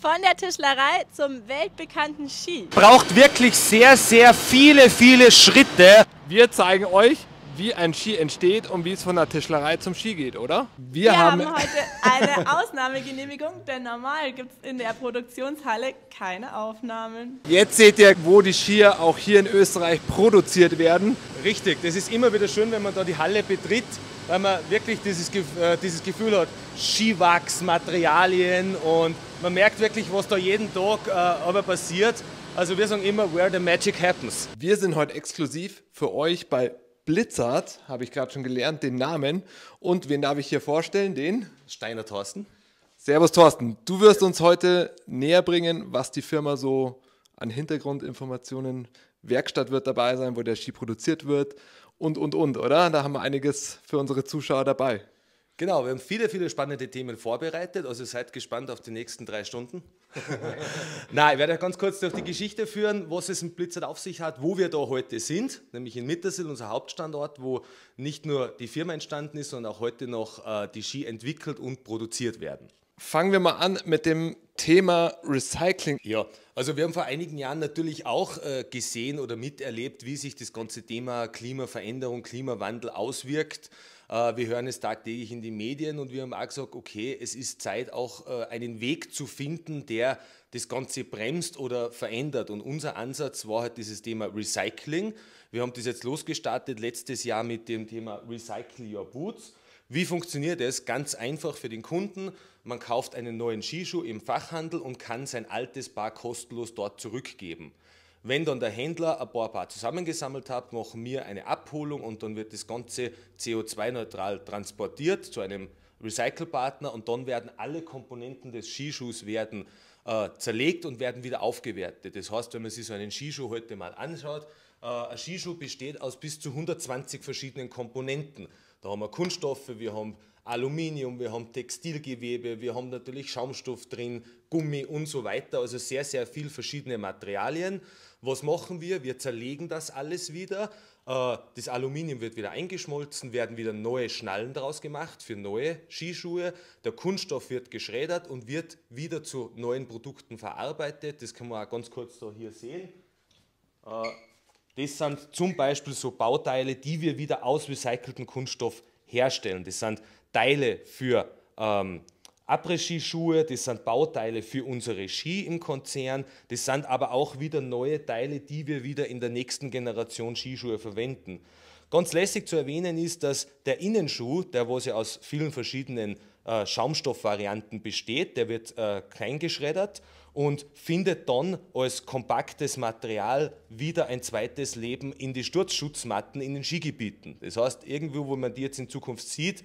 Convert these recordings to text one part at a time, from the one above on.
Von der Tischlerei zum weltbekannten Ski. Braucht wirklich sehr, sehr viele Schritte. Wir zeigen euch, wie ein Ski entsteht und wie es von der Tischlerei zum Ski geht, oder? Wir haben heute eine Ausnahmegenehmigung, denn normal gibt es in der Produktionshalle keine Aufnahmen. Jetzt seht ihr, wo die Skier auch hier in Österreich produziert werden. Richtig, das ist immer wieder schön, wenn man da die Halle betritt, weil man wirklich dieses Gefühl hat, Skiwachs, Materialien, und man merkt wirklich, was da jeden Tag aber passiert. Also wir sagen immer, where the magic happens. Wir sind heute exklusiv für euch bei Blizzard, habe ich gerade schon gelernt, den Namen. Und wen darf ich hier vorstellen? Den Steiner Thorsten. Servus Thorsten, du wirst uns heute näher bringen, was die Firma so an Hintergrundinformationen, Werkstatt wird dabei sein, wo der Ski produziert wird und, oder? Da haben wir einiges für unsere Zuschauer dabei. Genau, wir haben viele spannende Themen vorbereitet, also seid gespannt auf die nächsten 3 Stunden. Nein, ich werde ganz kurz durch die Geschichte führen, was es mit Blizzard auf sich hat, wo wir da heute sind, nämlich in Mittersill, unser Hauptstandort, wo nicht nur die Firma entstanden ist, sondern auch heute noch die Ski entwickelt und produziert werden. Fangen wir mal an mit dem Thema Recycling. Ja, also wir haben vor einigen Jahren natürlich auch gesehen oder miterlebt, wie sich das ganze Thema Klimaveränderung, Klimawandel auswirkt. Wir hören es tagtäglich in den Medien und wir haben auch gesagt, okay, es ist Zeit, auch einen Weg zu finden, der das Ganze bremst oder verändert. Und unser Ansatz war halt dieses Thema Recycling. Wir haben das jetzt losgestartet letztes Jahr mit dem Thema Recycle Your Boots. Wie funktioniert das? Ganz einfach für den Kunden. Man kauft einen neuen Skischuh im Fachhandel und kann sein altes Paar kostenlos dort zurückgeben. Wenn dann der Händler ein paar zusammengesammelt hat, machen wir eine Abholung und dann wird das Ganze CO2-neutral transportiert zu einem Recycle-Partner und dann werden alle Komponenten des Skischuhs zerlegt und werden wieder aufgewertet. Das heißt, wenn man sich so einen Skischuh heute mal anschaut, ein Skischuh besteht aus bis zu 120 verschiedenen Komponenten. Da haben wir Kunststoffe, wir haben Aluminium, wir haben Textilgewebe, wir haben natürlich Schaumstoff drin, Gummi und so weiter, also sehr viel verschiedene Materialien. Was machen wir? Wir zerlegen das alles wieder. Das Aluminium wird wieder eingeschmolzen, werden wieder neue Schnallen daraus gemacht für neue Skischuhe. Der Kunststoff wird geschreddert und wird wieder zu neuen Produkten verarbeitet. Das kann man auch ganz kurz so hier sehen. Das sind zum Beispiel so Bauteile, die wir wieder aus recyceltem Kunststoff herstellen. Das sind Teile für Après-Ski-Schuhe, das sind Bauteile für unsere Ski im Konzern, das sind aber auch wieder neue Teile, die wir wieder in der nächsten Generation Skischuhe verwenden. Ganz lässig zu erwähnen ist, dass der Innenschuh, der was ja aus vielen verschiedenen Schaumstoffvarianten besteht, der wird klein geschreddert und findet dann als kompaktes Material wieder ein zweites Leben in die Sturzschutzmatten in den Skigebieten. Das heißt, irgendwo, wo man die jetzt in Zukunft sieht,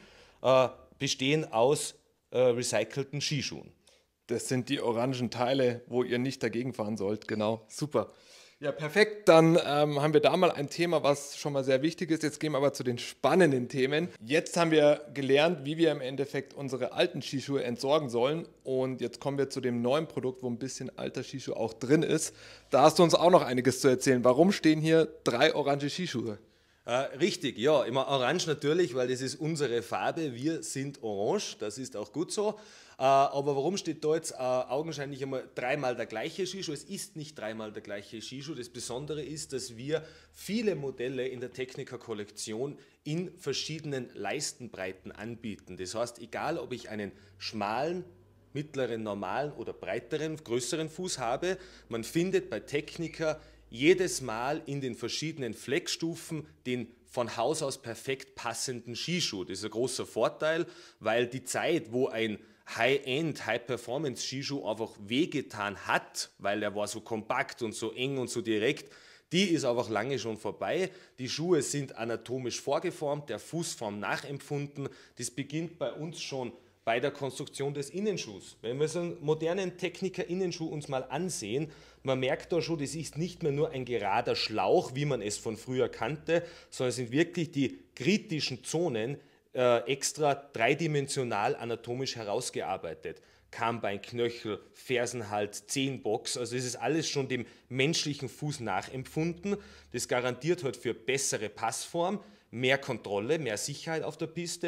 bestehen aus recycelten Skischuhen. Das sind die orangen Teile, wo ihr nicht dagegen fahren sollt. Genau, super. Ja, perfekt. Dann haben wir da mal ein Thema, was schon mal sehr wichtig ist. Jetzt gehen wir aber zu den spannenden Themen. Jetzt haben wir gelernt, wie wir im Endeffekt unsere alten Skischuhe entsorgen sollen. Und jetzt kommen wir zu dem neuen Produkt, wo ein bisschen alter Skischuh auch drin ist. Da hast du uns auch noch einiges zu erzählen. Warum stehen hier 3 orange Skischuhe? Richtig, ja, immer orange natürlich, weil das ist unsere Farbe, wir sind orange, das ist auch gut so. Aber warum steht da jetzt augenscheinlich einmal 3-mal der gleiche Skischuh? Es ist nicht 3-mal der gleiche Skischuh. Das Besondere ist, dass wir viele Modelle in der Techniker-Kollektion in verschiedenen Leistenbreiten anbieten. Das heißt, egal ob ich einen schmalen, mittleren, normalen oder breiteren, größeren Fuß habe, man findet bei Techniker jedes Mal in den verschiedenen Fleckstufen den von Haus aus perfekt passenden Skischuh. Das ist ein großer Vorteil, weil die Zeit, wo ein High-End, High-Performance-Skischuh einfach wehgetan hat, weil er war so kompakt und so eng und so direkt, die ist einfach lange schon vorbei. Die Schuhe sind anatomisch vorgeformt, der Fußform nachempfunden. Das beginnt bei uns schon bei der Konstruktion des Innenschuhs. Wenn wir so einen modernen Techniker-Innenschuh uns mal ansehen, man merkt da schon, das ist nicht mehr nur ein gerader Schlauch, wie man es von früher kannte, sondern es sind wirklich die kritischen Zonen extra dreidimensional anatomisch herausgearbeitet. Kammbein, Knöchel, Fersenhals, Zehenbox, also das ist alles schon dem menschlichen Fuß nachempfunden. Das garantiert halt für bessere Passform, mehr Kontrolle, mehr Sicherheit auf der Piste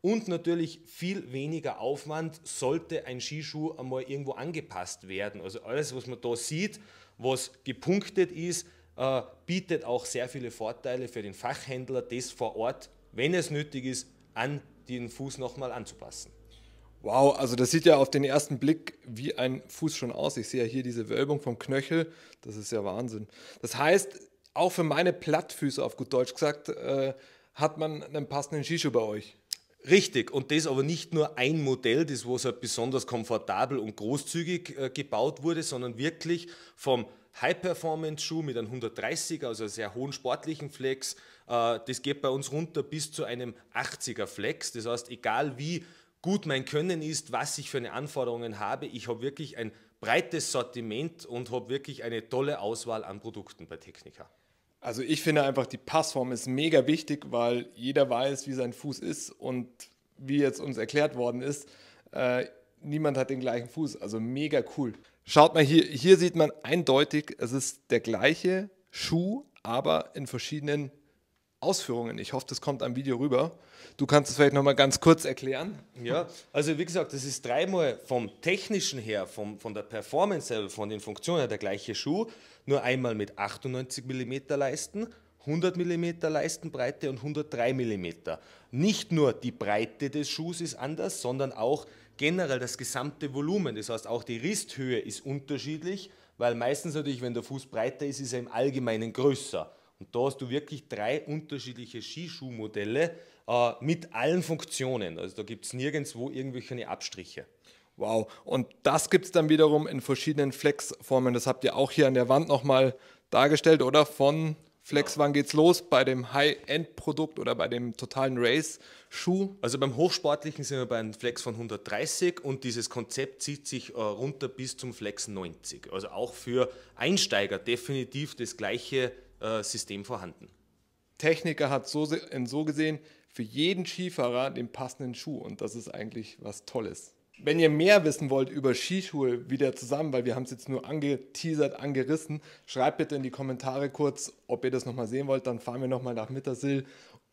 und natürlich viel weniger Aufwand, sollte ein Skischuh einmal irgendwo angepasst werden. Also alles, was man da sieht, was gepunktet ist, bietet auch sehr viele Vorteile für den Fachhändler, das vor Ort, wenn es nötig ist, an den Fuß nochmal anzupassen. Wow, also das sieht ja auf den ersten Blick wie ein Fuß schon aus. Ich sehe ja hier diese Wölbung vom Knöchel, das ist ja Wahnsinn. Das heißt, auch für meine Plattfüße, auf gut Deutsch gesagt, hat man einen passenden Skischuh bei euch. Richtig, und das aber nicht nur ein Modell, das was halt besonders komfortabel und großzügig gebaut wurde, sondern wirklich vom High-Performance-Schuh mit einem 130er, also einem sehr hohen sportlichen Flex, das geht bei uns runter bis zu einem 80er Flex. Das heißt, egal wie gut mein Können ist, was ich für eine Anforderungen habe, ich habe wirklich ein breites Sortiment und habe wirklich eine tolle Auswahl an Produkten bei Techniker. Also ich finde einfach, die Passform ist mega wichtig, weil jeder weiß, wie sein Fuß ist und wie jetzt uns erklärt worden ist, niemand hat den gleichen Fuß, also mega cool. Schaut mal hier sieht man eindeutig, es ist der gleiche Schuh, aber in verschiedenen Ausführungen. Ich hoffe, das kommt am Video rüber. Du kannst es vielleicht nochmal ganz kurz erklären. Ja, also wie gesagt, das ist dreimal vom Technischen her, von der Performance selber, von den Funktionen der gleiche Schuh, nur einmal mit 98 mm Leisten, 100 mm Leistenbreite und 103 mm. Nicht nur die Breite des Schuhs ist anders, sondern auch generell das gesamte Volumen. Das heißt, auch die Risthöhe ist unterschiedlich, weil meistens natürlich, wenn der Fuß breiter ist, ist er im Allgemeinen größer. Und da hast du wirklich 3 unterschiedliche Skischuhmodelle mit allen Funktionen. Also da gibt es nirgendwo irgendwelche Abstriche. Wow, und das gibt es dann wiederum in verschiedenen Flexformen. Das habt ihr auch hier an der Wand nochmal dargestellt, oder? Von Flex, wann geht's los? Bei dem High-End-Produkt oder bei dem totalen Race-Schuh? Also beim Hochsportlichen sind wir bei einem Flex von 130 und dieses Konzept zieht sich runter bis zum Flex 90. Also auch für Einsteiger definitiv das gleiche System vorhanden. Techniker hat so gesehen für jeden Skifahrer den passenden Schuh und das ist eigentlich was Tolles. Wenn ihr mehr wissen wollt über Skischuhe wieder zusammen, weil wir haben es jetzt nur angeteasert, angerissen, schreibt bitte in die Kommentare kurz, ob ihr das nochmal sehen wollt, dann fahren wir nochmal nach Mittersill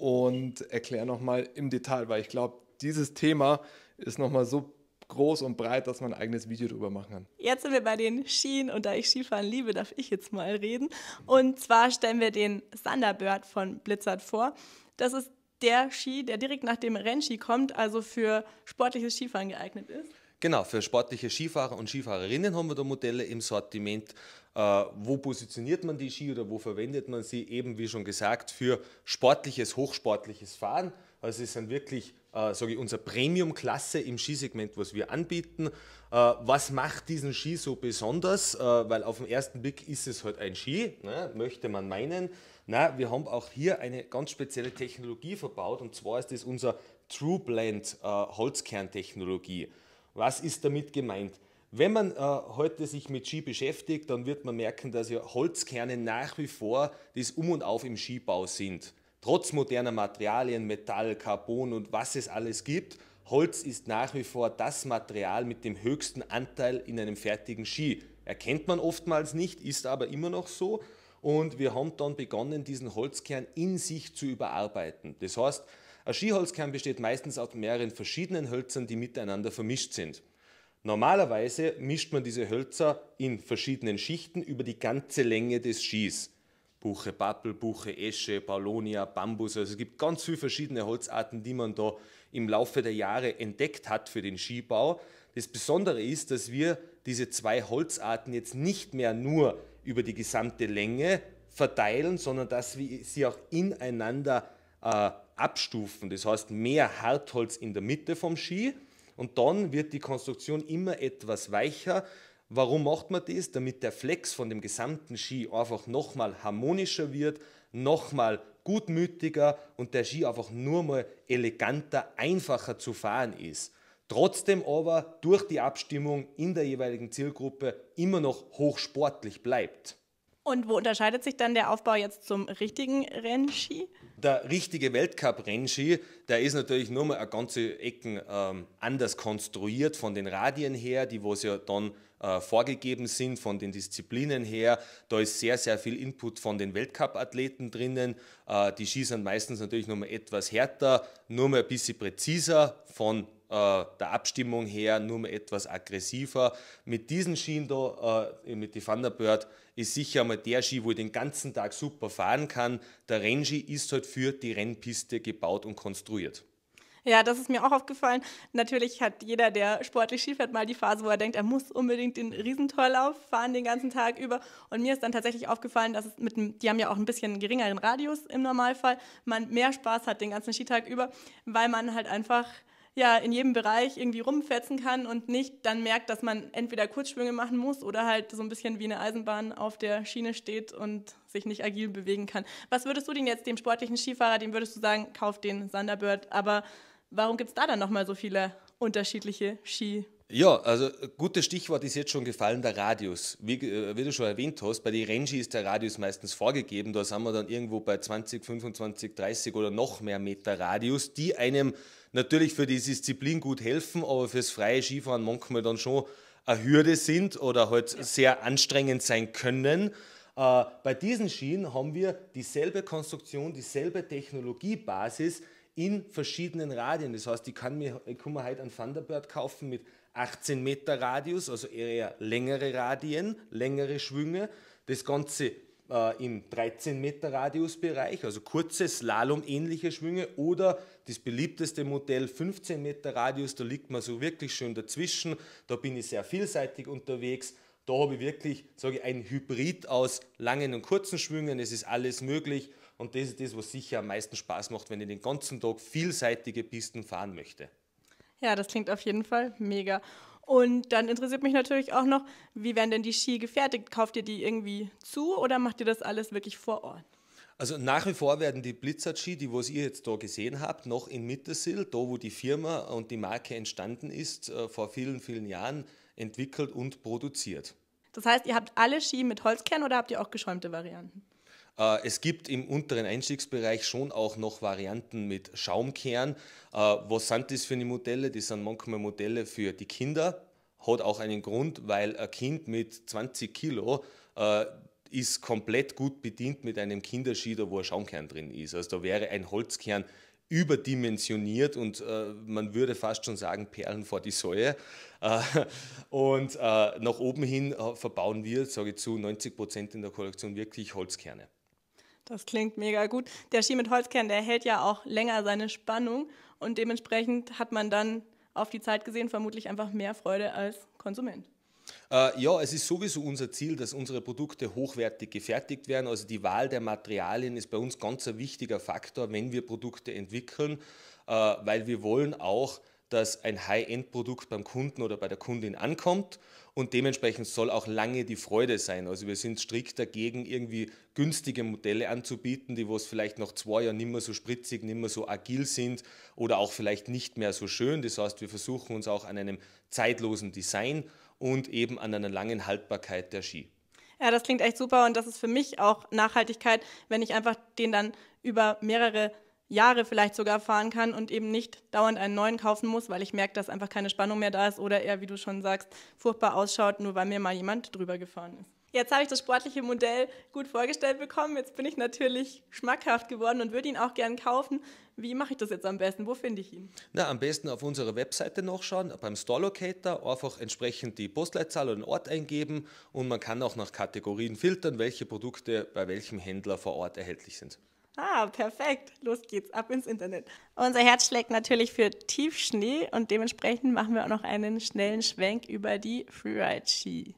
und erklären nochmal im Detail, weil ich glaube, dieses Thema ist nochmal so groß und breit, dass man ein eigenes Video drüber machen kann. Jetzt sind wir bei den Skien und da ich Skifahren liebe, darf ich jetzt mal reden. Und zwar stellen wir den Thunderbird von Blizzard vor. Das ist der Ski, der direkt nach dem Rennski kommt, also für sportliches Skifahren geeignet ist. Genau, für sportliche Skifahrer und Skifahrerinnen haben wir da Modelle im Sortiment. Wo positioniert man die Ski oder wo verwendet man sie? Eben wie schon gesagt, für sportliches, hochsportliches Fahren. Also es sind wirklich, sage ich, unsere Premium-Klasse im Skisegment, was wir anbieten. Was macht diesen Ski so besonders? Weil auf den ersten Blick ist es halt ein Ski, ne? Möchte man meinen. Na, wir haben auch hier eine ganz spezielle Technologie verbaut und zwar ist das unser True Blend Holzkerntechnologie. Was ist damit gemeint? Wenn man heute sich mit Ski beschäftigt, dann wird man merken, dass ja Holzkerne nach wie vor das Um und Auf im Skibau sind. Trotz moderner Materialien, Metall, Carbon und was es alles gibt, Holz ist nach wie vor das Material mit dem höchsten Anteil in einem fertigen Ski. Erkennt man oftmals nicht, ist aber immer noch so. Und wir haben dann begonnen, diesen Holzkern in sich zu überarbeiten. Das heißt, ein Skiholzkern besteht meistens aus mehreren verschiedenen Hölzern, die miteinander vermischt sind. Normalerweise mischt man diese Hölzer in verschiedenen Schichten über die ganze Länge des Skis. Buche Pappel, Buche Esche, Paulownia, Bambus, also es gibt ganz viele verschiedene Holzarten, die man da im Laufe der Jahre entdeckt hat für den Skibau. Das Besondere ist, dass wir diese 2 Holzarten jetzt nicht mehr nur über die gesamte Länge verteilen, sondern dass wir sie auch ineinander abstufen. Das heißt, mehr Hartholz in der Mitte vom Ski und dann wird die Konstruktion immer etwas weicher. Warum macht man das? Damit der Flex von dem gesamten Ski einfach nochmal harmonischer wird, nochmal gutmütiger und der Ski einfach nur mal eleganter, einfacher zu fahren ist. Trotzdem aber durch die Abstimmung in der jeweiligen Zielgruppe immer noch hochsportlich bleibt. Und wo unterscheidet sich dann der Aufbau jetzt zum richtigen Rennski? Der richtige Weltcup-Rennski, der ist natürlich nur mal eine ganze Ecken anders konstruiert von den Radien her, die was ja dann vorgegeben sind, von den Disziplinen her. Da ist sehr, sehr viel Input von den Weltcup-Athleten drinnen. Die Ski sind meistens natürlich noch mal etwas härter, nur mal ein bisschen präziser von der Abstimmung her, nur mal etwas aggressiver. Mit diesen Skien da, mit den Thunderbird, ist sicher mal der Ski, wo ich den ganzen Tag super fahren kann. Der Rennski ist halt für die Rennpiste gebaut und konstruiert. Ja, das ist mir auch aufgefallen. Natürlich hat jeder, der sportlich Ski fährt, mal die Phase, wo er denkt, er muss unbedingt den Riesentorlauf fahren den ganzen Tag über. Und mir ist dann tatsächlich aufgefallen, dass es die haben ja auch ein bisschen geringeren Radius im Normalfall, man mehr Spaß hat den ganzen Skitag über, weil man halt einfach in jedem Bereich irgendwie rumfetzen kann und nicht dann merkt, dass man entweder Kurzschwünge machen muss oder halt so ein bisschen wie eine Eisenbahn auf der Schiene steht und sich nicht agil bewegen kann. Was würdest du denn jetzt dem sportlichen Skifahrer, dem würdest du sagen, kauf den Thunderbird, aber warum gibt es da dann nochmal so viele unterschiedliche Ski? Ja, also gutes Stichwort ist jetzt schon gefallen, der Radius. Wie du schon erwähnt hast, bei den Rennski ist der Radius meistens vorgegeben. Da sind wir dann irgendwo bei 20, 25, 30 oder noch mehr Meter Radius, die einem natürlich für die Disziplin gut helfen, aber fürs freie Skifahren manchmal dann schon eine Hürde sind oder halt sehr anstrengend sein können. Bei diesen Skien haben wir dieselbe Konstruktion, dieselbe Technologiebasis in verschiedenen Radien. Das heißt, ich kann mir heute einen Thunderbird kaufen mit 18 Meter Radius, also eher längere Radien, längere Schwünge. Das Ganze im 13 Meter Radiusbereich, also kurze Slalom-ähnliche Schwünge, oder das beliebteste Modell 15 Meter Radius, da liegt man so wirklich schön dazwischen, da bin ich sehr vielseitig unterwegs, da habe ich wirklich, sage ich, ein Hybrid aus langen und kurzen Schwüngen, es ist alles möglich und das ist das, was sicher am meisten Spaß macht, wenn ich den ganzen Tag vielseitige Pisten fahren möchte. Ja, das klingt auf jeden Fall mega. Und dann interessiert mich natürlich auch noch, wie werden denn die Ski gefertigt? Kauft ihr die irgendwie zu oder macht ihr das alles wirklich vor Ort? Also nach wie vor werden die Blizzard-Ski, die was ihr jetzt da gesehen habt, noch in Mittersill, da wo die Firma und die Marke entstanden ist, vor vielen, vielen Jahren entwickelt und produziert. Das heißt, ihr habt alle Ski mit Holzkern oder habt ihr auch geschäumte Varianten? Es gibt im unteren Einstiegsbereich schon auch noch Varianten mit Schaumkern. Was sind das für eine Modelle? Das sind manchmal Modelle für die Kinder. Hat auch einen Grund, weil ein Kind mit 20 Kilo ist komplett gut bedient mit einem Kinderski, da wo ein Schaumkern drin ist. Also da wäre ein Holzkern überdimensioniert und man würde fast schon sagen Perlen vor die Säue. Und nach oben hin verbauen wir, sage ich zu 90% in der Kollektion wirklich Holzkerne. Das klingt mega gut. Der Ski mit Holzkern, der hält ja auch länger seine Spannung und dementsprechend hat man dann auf die Zeit gesehen vermutlich einfach mehr Freude als Konsument. Ja, es ist sowieso unser Ziel, dass unsere Produkte hochwertig gefertigt werden. Also die Wahl der Materialien ist bei uns ganz ein wichtiger Faktor, wenn wir Produkte entwickeln, weil wir wollen auch, dass ein High-End-Produkt beim Kunden oder bei der Kundin ankommt und dementsprechend soll auch lange die Freude sein. Also wir sind strikt dagegen, irgendwie günstige Modelle anzubieten, die was vielleicht nach 2 Jahren nicht mehr so spritzig, nicht mehr so agil sind oder auch vielleicht nicht mehr so schön. Das heißt, wir versuchen uns auch an einem zeitlosen Design und eben an einer langen Haltbarkeit der Ski. Ja, das klingt echt super und das ist für mich auch Nachhaltigkeit, wenn ich einfach den dann über mehrere Jahre vielleicht sogar fahren kann und eben nicht dauernd einen neuen kaufen muss, weil ich merke, dass einfach keine Spannung mehr da ist oder er, wie du schon sagst, furchtbar ausschaut, nur weil mir mal jemand drüber gefahren ist. Jetzt habe ich das sportliche Modell gut vorgestellt bekommen, jetzt bin ich natürlich schmackhaft geworden und würde ihn auch gern kaufen. Wie mache ich das jetzt am besten? Wo finde ich ihn? Na, am besten auf unserer Webseite nachschauen, beim Store Locator einfach entsprechend die Postleitzahl oder den Ort eingeben und man kann auch nach Kategorien filtern, welche Produkte bei welchem Händler vor Ort erhältlich sind. Ah, perfekt. Los geht's, ab ins Internet. Unser Herz schlägt natürlich für Tiefschnee und dementsprechend machen wir auch noch einen schnellen Schwenk über die Freeride-Ski.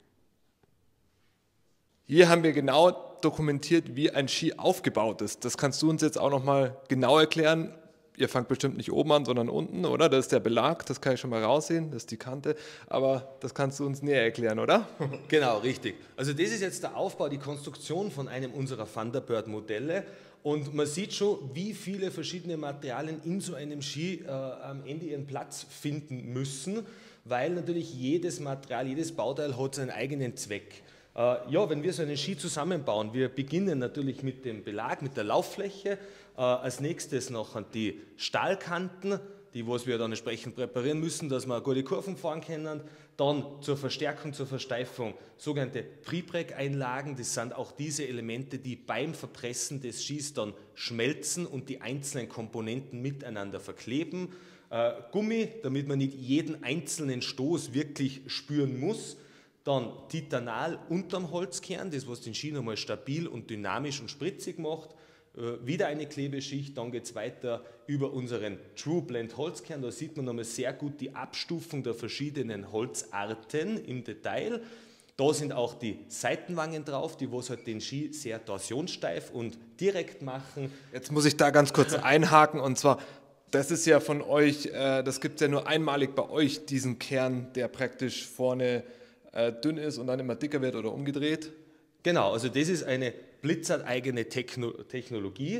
Hier haben wir genau dokumentiert, wie ein Ski aufgebaut ist. Das kannst du uns jetzt auch nochmal genau erklären. Ihr fangt bestimmt nicht oben an, sondern unten, oder? Das ist der Belag, das kann ich schon mal raussehen, das ist die Kante. Aber das kannst du uns näher erklären, oder? Genau, richtig. Also das ist jetzt der Aufbau, die Konstruktion von einem unserer Thunderbird-Modelle. Und man sieht schon, wie viele verschiedene Materialien in so einem Ski am Ende ihren Platz finden müssen, weil natürlich jedes Material, jedes Bauteil hat seinen eigenen Zweck. Ja, wenn wir so einen Ski zusammenbauen, wir beginnen natürlich mit dem Belag, mit der Lauffläche, als nächstes noch die Stahlkanten, die was wir dann entsprechend präparieren müssen, dass wir gute Kurven fahren können. Dann zur Verstärkung, zur Versteifung sogenannte Prepreg-Einlagen. Das sind auch diese Elemente, die beim Verpressen des Skis dann schmelzen und die einzelnen Komponenten miteinander verkleben. Gummi, damit man nicht jeden einzelnen Stoß wirklich spüren muss. Dann Titanal unterm Holzkern, das was den Ski nochmal stabil und dynamisch und spritzig macht. Wieder eine Klebeschicht, dann geht es weiter über unseren True Blend Holzkern. Da sieht man nochmal sehr gut die Abstufung der verschiedenen Holzarten im Detail. Da sind auch die Seitenwangen drauf, die was halt den Ski sehr torsionssteif und direkt machen. Jetzt muss ich da ganz kurz einhaken, und zwar, das ist ja von euch, das gibt es ja nur einmalig bei euch, diesen Kern, der praktisch vorne dünn ist und dann immer dicker wird oder umgedreht. Genau, also das ist eine Blizzard-eigene Technologie,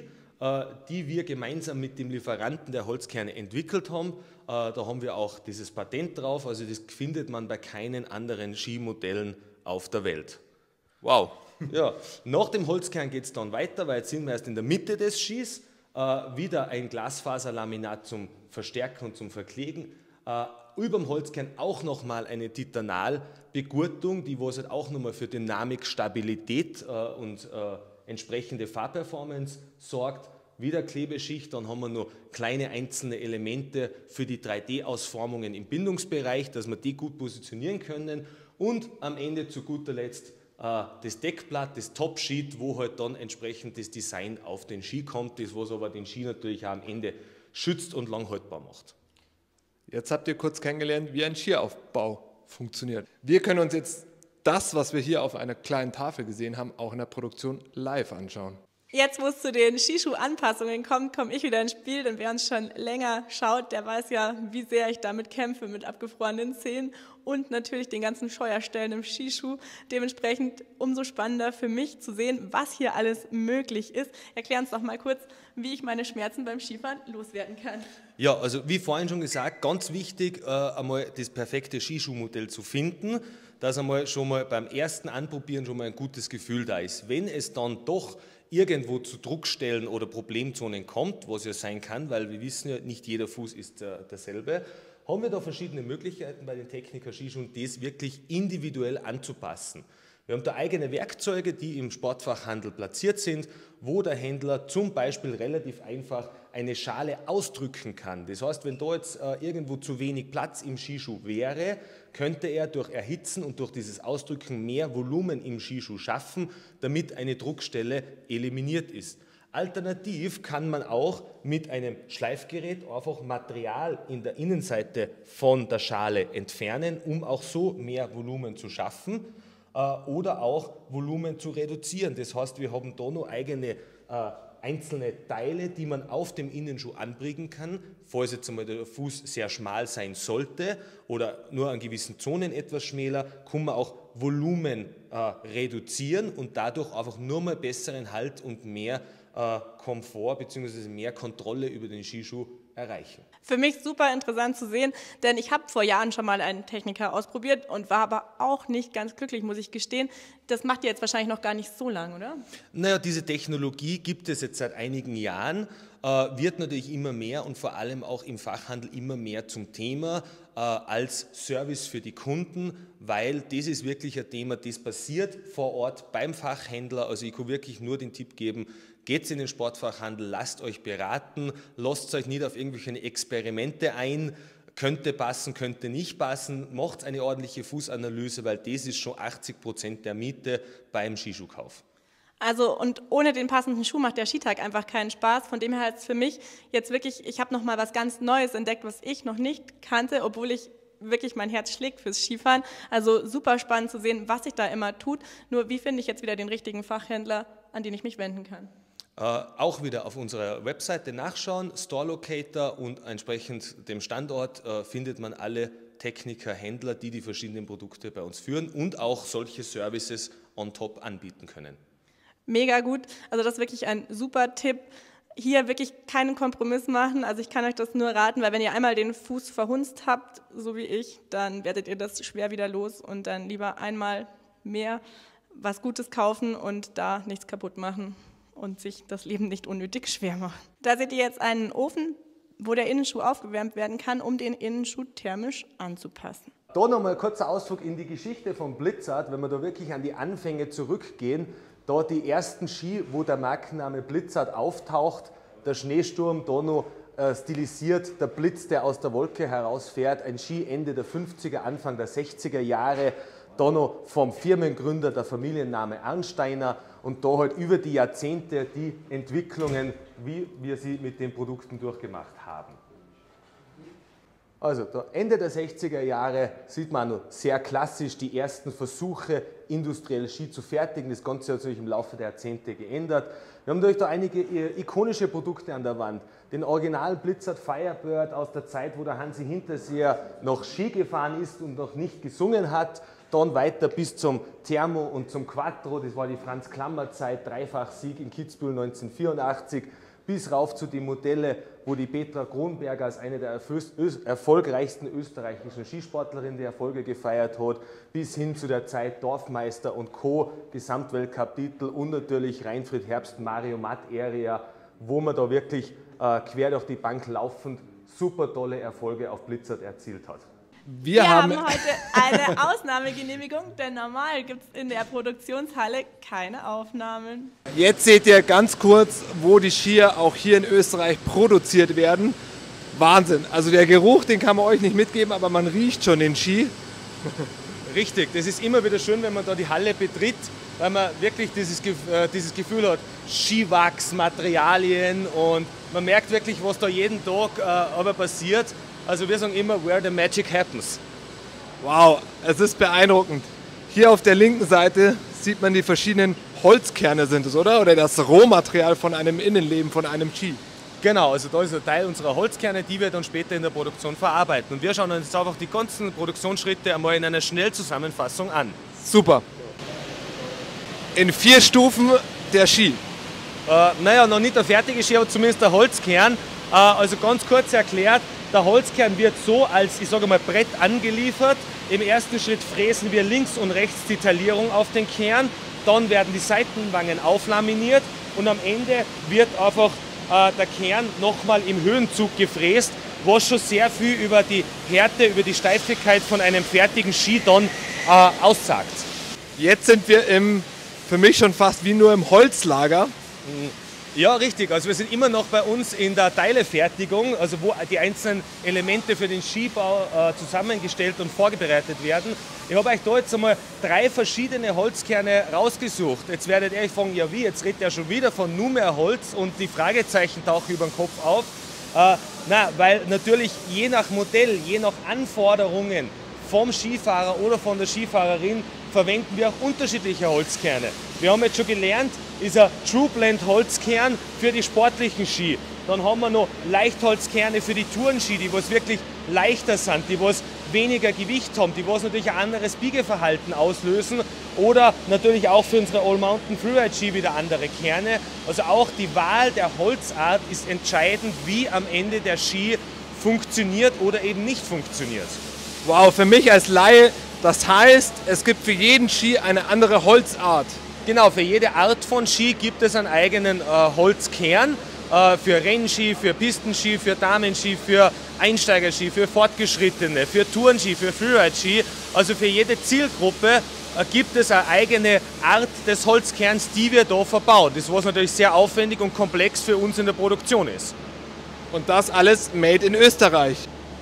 die wir gemeinsam mit dem Lieferanten der Holzkerne entwickelt haben. Da haben wir auch dieses Patent drauf, also das findet man bei keinen anderen Skimodellen auf der Welt. Wow. Ja, nach dem Holzkern geht es dann weiter, weil jetzt sind wir erst in der Mitte des Skis, wieder ein Glasfaserlaminat zum Verstärken und zum Verkleben. Über dem Holzkern auch nochmal eine Titanalbegurtung, die was halt auch nochmal für Dynamik, Stabilität und entsprechende Fahrperformance sorgt. Wieder Klebeschicht, dann haben wir noch kleine einzelne Elemente für die 3D-Ausformungen im Bindungsbereich, dass wir die gut positionieren können. Und am Ende zu guter Letzt das Deckblatt, das Top-Sheet, wo halt dann entsprechend das Design auf den Ski kommt, das was aber den Ski natürlich auch am Ende schützt und langhaltbar macht. Jetzt habt ihr kurz kennengelernt, wie ein Skiaufbau funktioniert. Wir können uns jetzt das, was wir hier auf einer kleinen Tafel gesehen haben, auch in der Produktion live anschauen. Jetzt, wo es zu den Skischuhanpassungen kommt, komme ich wieder ins Spiel, denn wer uns schon länger schaut, der weiß ja, wie sehr ich damit kämpfe mit abgefrorenen Zähnen und natürlich den ganzen Scheuerstellen im Skischuh. Dementsprechend umso spannender für mich zu sehen, was hier alles möglich ist. Erklär uns doch mal kurz, wie ich meine Schmerzen beim Skifahren loswerden kann. Ja, also wie vorhin schon gesagt, ganz wichtig, einmal das perfekte Skischuhmodell zu finden, dass einmal schon mal beim ersten Anprobieren schon mal ein gutes Gefühl da ist. Wenn es dann doch irgendwo zu Druckstellen oder Problemzonen kommt, was ja sein kann, weil wir wissen ja, nicht jeder Fuß ist derselbe, haben wir da verschiedene Möglichkeiten bei den Techniker Skischuhen, das wirklich individuell anzupassen. Wir haben da eigene Werkzeuge, die im Sportfachhandel platziert sind, wo der Händler zum Beispiel relativ einfach eine Schale ausdrücken kann. Das heißt, wenn da jetzt irgendwo zu wenig Platz im Skischuh wäre, könnte er durch Erhitzen und durch dieses Ausdrücken mehr Volumen im Skischuh schaffen, damit eine Druckstelle eliminiert ist. Alternativ kann man auch mit einem Schleifgerät einfach Material in der Innenseite von der Schale entfernen, um auch so mehr Volumen zu schaffen oder auch Volumen zu reduzieren. Das heißt, wir haben da noch eigene einzelne Teile, die man auf dem Innenschuh anbringen kann, falls jetzt einmal der Fuß sehr schmal sein sollte oder nur an gewissen Zonen etwas schmäler, kann man auch Volumen reduzieren und dadurch einfach nur mal besseren Halt und mehr Komfort bzw. mehr Kontrolle über den Skischuh erreichen. Für mich super interessant zu sehen, denn ich habe vor Jahren schon mal einen Techniker ausprobiert und war aber auch nicht ganz glücklich, muss ich gestehen. Das macht ihr jetzt wahrscheinlich noch gar nicht so lang, oder? Naja, diese Technologie gibt es jetzt seit einigen Jahren, wird natürlich immer mehr und vor allem auch im Fachhandel immer mehr zum Thema als Service für die Kunden, weil das ist wirklich ein Thema, das passiert vor Ort beim Fachhändler. Also ich kann wirklich nur den Tipp geben, geht in den Sportfachhandel, lasst euch beraten, lasst euch nicht auf irgendwelche Experimente ein, könnte passen, könnte nicht passen, macht eine ordentliche Fußanalyse, weil das ist schon 80% der Miete beim Skischuhkauf. Also und ohne den passenden Schuh macht der Skitag einfach keinen Spaß. Von dem her ist für mich jetzt wirklich, ich habe nochmal was ganz Neues entdeckt, was ich noch nicht kannte, obwohl ich wirklich mein Herz schlägt fürs Skifahren. Also super spannend zu sehen, was sich da immer tut. Nur wie finde ich jetzt wieder den richtigen Fachhändler, an den ich mich wenden kann? Auch wieder auf unserer Webseite nachschauen, Store Locator und entsprechend dem Standort findet man alle Techniker, Händler, die die verschiedenen Produkte bei uns führen und auch solche Services on top anbieten können. Mega gut, also das ist wirklich ein super Tipp. Hier wirklich keinen Kompromiss machen, also ich kann euch das nur raten, weil wenn ihr einmal den Fuß verhunzt habt, so wie ich, dann werdet ihr das schwer wieder los und dann lieber einmal mehr was Gutes kaufen und da nichts kaputt machen und sich das Leben nicht unnötig schwer machen. Da seht ihr jetzt einen Ofen, wo der Innenschuh aufgewärmt werden kann, um den Innenschuh thermisch anzupassen. Da nochmal ein kurzer Ausflug in die Geschichte von Blizzard, wenn wir da wirklich an die Anfänge zurückgehen. Da die ersten Ski, wo der Markenname Blizzard auftaucht, der Schneesturm, da noch stilisiert, der Blitz, der aus der Wolke herausfährt, ein Ski Ende der 50er, Anfang der 60er Jahre, da noch vom Firmengründer der Familienname Arnsteiner und da halt über die Jahrzehnte die Entwicklungen, wie wir sie mit den Produkten durchgemacht haben. Also da Ende der 60er Jahre sieht man noch sehr klassisch die ersten Versuche, industriell Ski zu fertigen. Das Ganze hat sich im Laufe der Jahrzehnte geändert. Wir haben natürlich da einige ikonische Produkte an der Wand. Den Original Blizzard Firebird aus der Zeit, wo der Hansi Hinterseer noch Ski gefahren ist und noch nicht gesungen hat. Dann weiter bis zum Thermo und zum Quattro, das war die Franz-Klammer-Zeit, Dreifach-Sieg in Kitzbühel 1984, bis rauf zu den Modelle, wo die Petra Kronberger als eine der erfolgreichsten österreichischen Skisportlerinnen die Erfolge gefeiert hat, bis hin zu der Zeit Dorfmeister und Co., Gesamtweltcup-Titel und natürlich Reinfried Herbst, Mario Matt-Area, wo man da wirklich quer durch die Bank laufend super tolle Erfolge auf Blizzard erzielt hat. Wir haben heute eine Ausnahmegenehmigung, denn normal gibt es in der Produktionshalle keine Aufnahmen. Jetzt seht ihr ganz kurz, wo die Skier auch hier in Österreich produziert werden. Wahnsinn, also der Geruch, den kann man euch nicht mitgeben, aber man riecht schon den Ski. Richtig, das ist immer wieder schön, wenn man da die Halle betritt, weil man wirklich dieses Gefühl hat, Skiwachs, Materialien und man merkt wirklich, was da jeden Tag aber passiert. Also wir sagen immer, where the magic happens. Wow, es ist beeindruckend. Hier auf der linken Seite sieht man die verschiedenen Holzkerne sind es, oder? Oder das Rohmaterial von einem Innenleben, von einem Ski. Genau, also da ist ein Teil unserer Holzkerne, die wir dann später in der Produktion verarbeiten. Und wir schauen uns jetzt einfach die ganzen Produktionsschritte einmal in einer Schnellzusammenfassung an. Super. In 4 Stufen der Ski. Naja, noch nicht der fertige Ski, aber zumindest der Holzkern. Also ganz kurz erklärt, der Holzkern wird so als, ich sage mal, Brett angeliefert. Im ersten Schritt fräsen wir links und rechts die Taillierung auf den Kern. Dann werden die Seitenwangen auflaminiert und am Ende wird einfach der Kern nochmal im Höhenzug gefräst, was schon sehr viel über die Härte, über die Steifigkeit von einem fertigen Ski dann aussagt. Jetzt sind wir für mich schon fast wie nur im Holzlager. Ja, richtig. Also wir sind immer noch bei uns in der Teilefertigung, also wo die einzelnen Elemente für den Skibau zusammengestellt und vorbereitet werden. Ich habe euch da jetzt einmal 3 verschiedene Holzkerne rausgesucht. Jetzt werdet ihr euch fragen, ja wie, jetzt redet er schon wieder von nur mehr Holz und die Fragezeichen tauchen über den Kopf auf. Weil natürlich je nach Modell, je nach Anforderungen vom Skifahrer oder von der Skifahrerin verwenden wir auch unterschiedliche Holzkerne. Wir haben jetzt schon gelernt, ist ein True Blend Holzkern für die sportlichen Ski. Dann haben wir noch Leichtholzkerne für die Tourenski, die was wirklich leichter sind, die was weniger Gewicht haben, die was natürlich ein anderes Biegeverhalten auslösen oder natürlich auch für unsere All Mountain Freeride Ski wieder andere Kerne. Also auch die Wahl der Holzart ist entscheidend, wie am Ende der Ski funktioniert oder eben nicht funktioniert. Wow, für mich als Laie, das heißt, es gibt für jeden Ski eine andere Holzart. Genau, für jede Art von Ski gibt es einen eigenen Holzkern. Für Rennski, für Pistenski, für Damenski, für Einsteigerski, für Fortgeschrittene, für Tourenski, für Freeride-Ski. Also für jede Zielgruppe gibt es eine eigene Art des Holzkerns, die wir da verbauen. Das was natürlich sehr aufwendig und komplex für uns in der Produktion ist. Und das alles made in Österreich.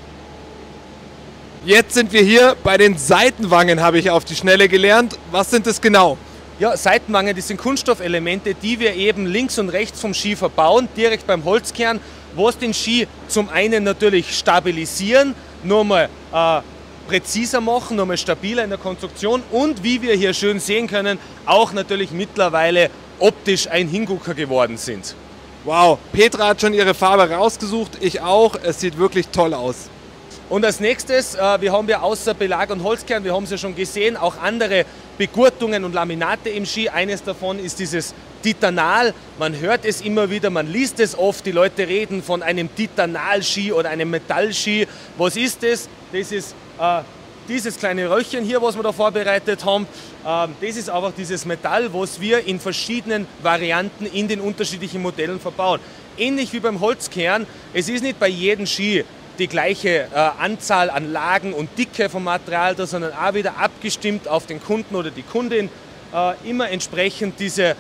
Jetzt sind wir hier bei den Seitenwangen, habe ich auf die Schnelle gelernt. Was sind das genau? Ja, Seitenwangen, das sind Kunststoffelemente, die wir eben links und rechts vom Ski verbauen, direkt beim Holzkern, was den Ski zum einen natürlich stabilisieren, nochmal präziser machen, nochmal stabiler in der Konstruktion und wie wir hier schön sehen können, auch natürlich mittlerweile optisch ein Hingucker geworden sind. Wow, Petra hat schon ihre Farbe rausgesucht, ich auch, es sieht wirklich toll aus. Und als nächstes, wir haben ja außer Belag und Holzkern, wir haben es ja schon gesehen, auch andere Begurtungen und Laminate im Ski. Eines davon ist dieses Titanal. Man hört es immer wieder, man liest es oft, die Leute reden von einem Titanal-Ski oder einem Metall-Ski. Was ist das? Das ist dieses kleine Röllchen hier, was wir da vorbereitet haben, das ist einfach dieses Metall, was wir in verschiedenen Varianten in den unterschiedlichen Modellen verbauen. Ähnlich wie beim Holzkern, es ist nicht bei jedem Ski die gleiche Anzahl an Lagen und Dicke vom Material da, sondern auch wieder abgestimmt auf den Kunden oder die Kundin, immer entsprechend diese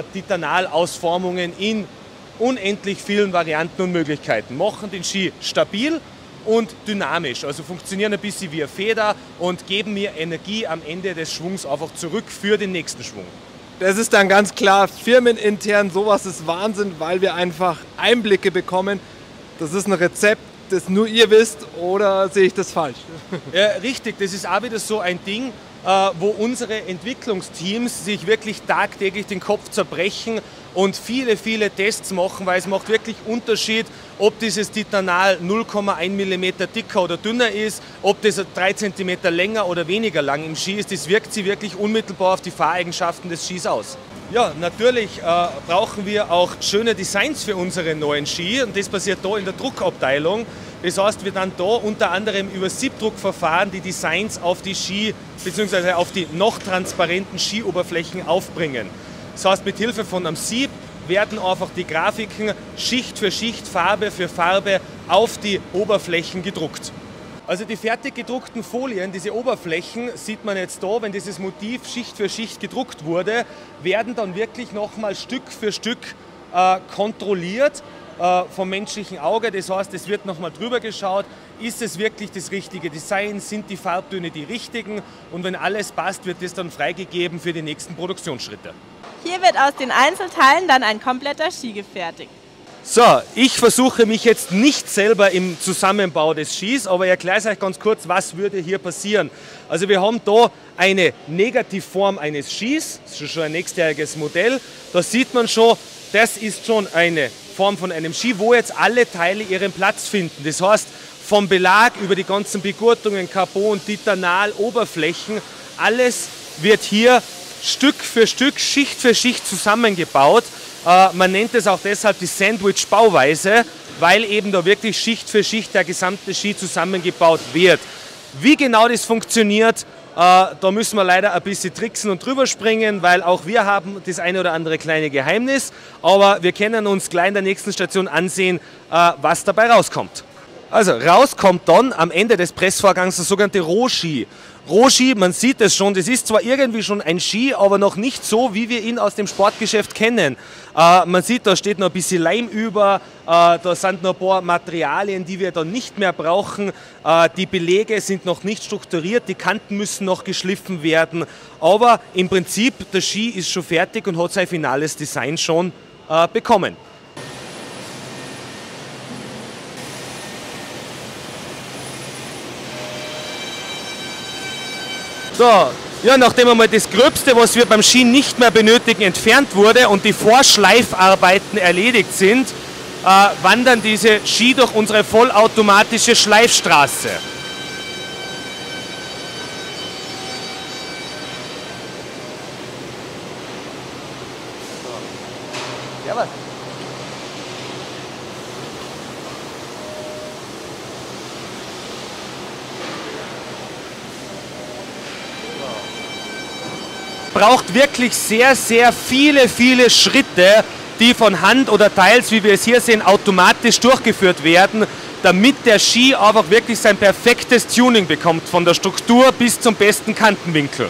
Titanal-Ausformungen in unendlich vielen Varianten und Möglichkeiten. Machen den Ski stabil und dynamisch, also funktionieren ein bisschen wie eine Feder und geben mir Energie am Ende des Schwungs einfach zurück für den nächsten Schwung. Das ist dann ganz klar firmenintern, sowas ist Wahnsinn, weil wir einfach Einblicke bekommen. Das ist ein Rezept, das nur ihr wisst, oder sehe ich das falsch? Ja, richtig, das ist auch wieder so ein Ding, wo unsere Entwicklungsteams sich wirklich tagtäglich den Kopf zerbrechen und viele, viele Tests machen, weil es macht wirklich Unterschied, ob dieses Titanal 0,1 mm dicker oder dünner ist, ob das 3 cm länger oder weniger lang im Ski ist. Das wirkt sich wirklich unmittelbar auf die Fahreigenschaften des Skis aus. Ja, natürlich brauchen wir auch schöne Designs für unsere neuen Ski und das passiert da in der Druckabteilung. Das heißt, wir dann da unter anderem über Siebdruckverfahren die Designs auf die Ski bzw. auf die noch transparenten Skioberflächen aufbringen. Das heißt, mit Hilfe von einem Sieb werden einfach die Grafiken Schicht für Schicht, Farbe für Farbe auf die Oberflächen gedruckt. Also die fertig gedruckten Folien, diese Oberflächen, sieht man jetzt da, wenn dieses Motiv Schicht für Schicht gedruckt wurde, werden dann wirklich nochmal Stück für Stück kontrolliert vom menschlichen Auge. Das heißt, es wird nochmal drüber geschaut, ist es wirklich das richtige Design, sind die Farbtöne die richtigen und wenn alles passt, wird das dann freigegeben für die nächsten Produktionsschritte. Hier wird aus den Einzelteilen dann ein kompletter Ski gefertigt. So, ich versuche mich jetzt nicht selber im Zusammenbau des Skis, aber ich erkläre euch ganz kurz, was würde hier passieren. Also wir haben da eine Negativform eines Skis, das ist schon ein nächstjähriges Modell. Da sieht man schon, das ist schon eine Form von einem Ski, wo jetzt alle Teile ihren Platz finden. Das heißt, vom Belag über die ganzen Begurtungen, Carbon, Titanal, Oberflächen, alles wird hier Stück für Stück, Schicht für Schicht zusammengebaut. Man nennt es auch deshalb die Sandwich-Bauweise, weil eben da wirklich Schicht für Schicht der gesamte Ski zusammengebaut wird. Wie genau das funktioniert, da müssen wir leider ein bisschen tricksen und drüber springen, weil auch wir haben das eine oder andere kleine Geheimnis. Aber wir können uns gleich in der nächsten Station ansehen, was dabei rauskommt. Also rauskommt dann am Ende des Pressvorgangs der sogenannte Rohski. Rohski, man sieht es schon, das ist zwar irgendwie schon ein Ski, aber noch nicht so, wie wir ihn aus dem Sportgeschäft kennen. Man sieht, da steht noch ein bisschen Leim über, da sind noch ein paar Materialien, die wir dann nicht mehr brauchen. Die Belege sind noch nicht strukturiert, die Kanten müssen noch geschliffen werden. Aber im Prinzip, der Ski ist schon fertig und hat sein finales Design schon bekommen. So, ja, nachdem einmal das Gröbste, was wir beim Ski nicht mehr benötigen, entfernt wurde und die Vorschleifarbeiten erledigt sind, wandern diese Ski durch unsere vollautomatische Schleifstraße. Ja, was? Braucht wirklich sehr, sehr viele, viele Schritte, die von Hand oder teils, wie wir es hier sehen, automatisch durchgeführt werden, damit der Ski einfach wirklich sein perfektes Tuning bekommt, von der Struktur bis zum besten Kantenwinkel.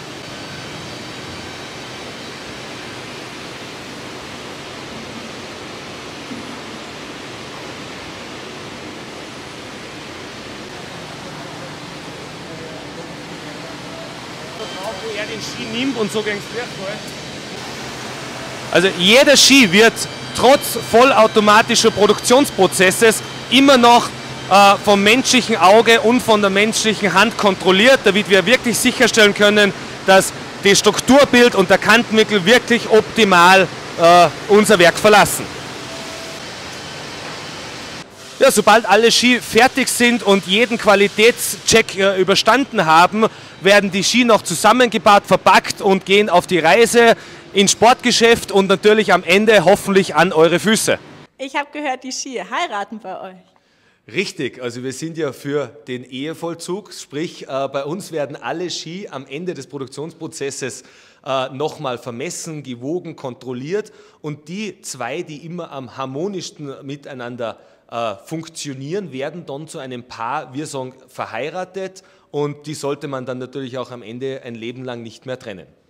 Wo er den Ski nimmt und so gegen das Querfall. Also jeder Ski wird trotz vollautomatischer Produktionsprozesses immer noch vom menschlichen Auge und von der menschlichen Hand kontrolliert, damit wir wirklich sicherstellen können, dass das Strukturbild und der Kantenwinkel wirklich optimal unser Werk verlassen. Ja, sobald alle Ski fertig sind und jeden Qualitätscheck überstanden haben, werden die Ski noch zusammengebaut, verpackt und gehen auf die Reise ins Sportgeschäft und natürlich am Ende hoffentlich an eure Füße. Ich habe gehört, die Ski heiraten bei euch. Richtig, also wir sind ja für den Ehevollzug, sprich bei uns werden alle Ski am Ende des Produktionsprozesses nochmal vermessen, gewogen, kontrolliert und die zwei, die immer am harmonischsten miteinander funktionieren, werden dann zu einem Paar, wir sagen, verheiratet und die sollte man dann natürlich auch am Ende ein Leben lang nicht mehr trennen.